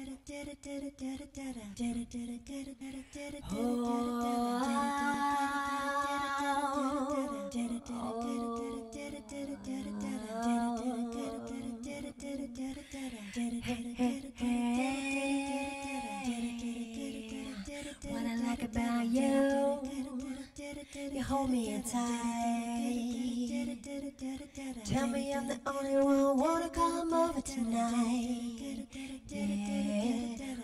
What I like about you hold me in tight. Tell me I'm the only one wanna come over tonight. Yeah.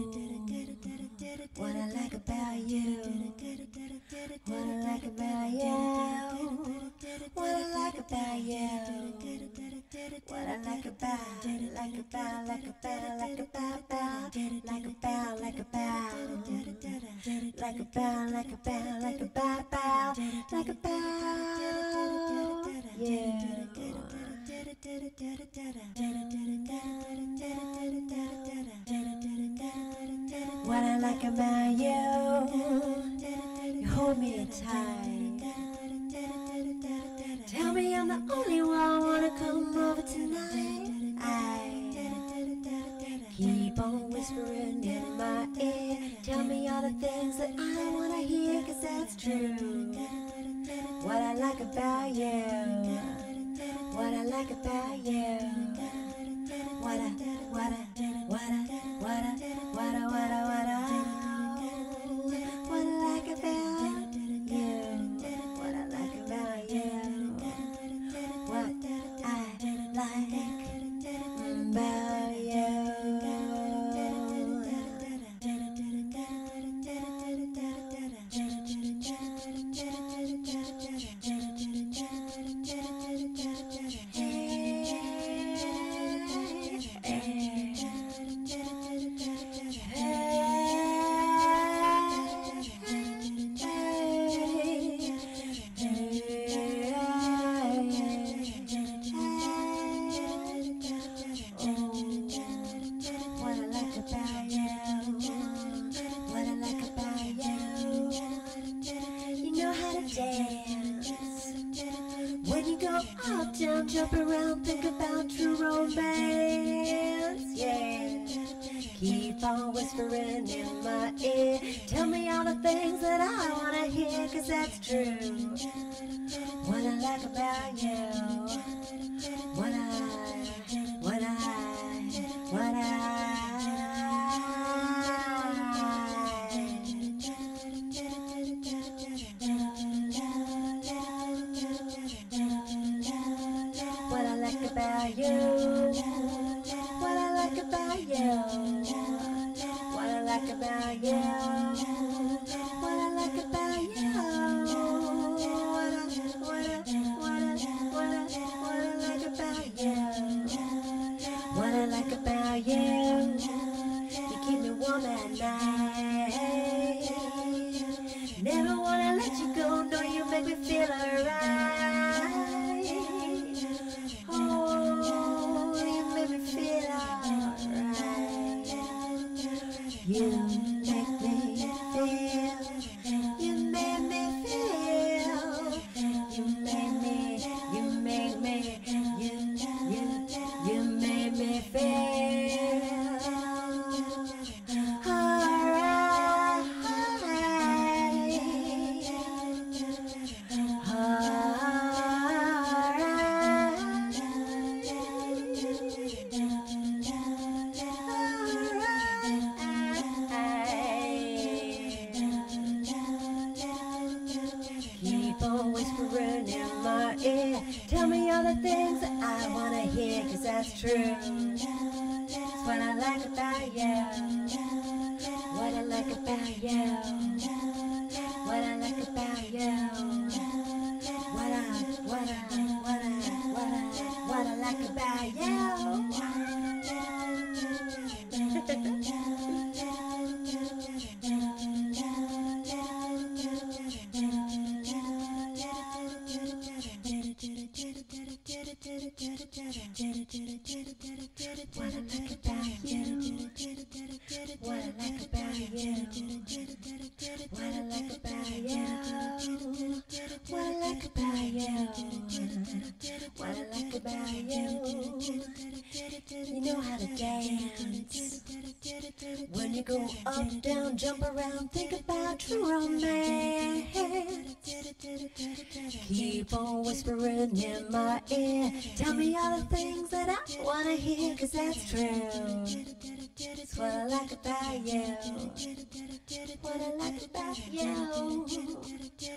What I like about you. What I like about you. What I like about you. What I like about, like about, like about, like about, like about, like about, like about, like about, like about, like about, yeah. What I like about you hold me tight. Tell me I'm the only one wanna come over tonight. I keep on whispering in my ear. Tell me all the things that I wanna hear, 'cause that's true. What I like about you. What I like about you. What I like about you. What I like about you. What I like about uptown, jump around, think about true romance, yeah. Keep on whispering in my ear. Tell me all the things that I wanna hear, 'cause that's true. What I like about you. What I like about you. What I like about you. What I like about you. What I like about you. What I like about you. What I like about you. You keep me warm at night. Never wanna let you go. No, you make me feel alright. You make me feel, you make me feel, you make me feel alright, whispering in my ear. Tell me all the things that I wanna hear, 'cause that's true. That's what I like about you. What I like about you. What I like about you. What I like about you. What I like about you. What I like about you. What I like about you. What I like about you. What I like about you. You know how to dance. When you go up, down, jump around, think about true romance. Keep on whispering in my ear, tell me all the things that I wanna hear, 'cause that's true. It's what I like about you. What I like about you.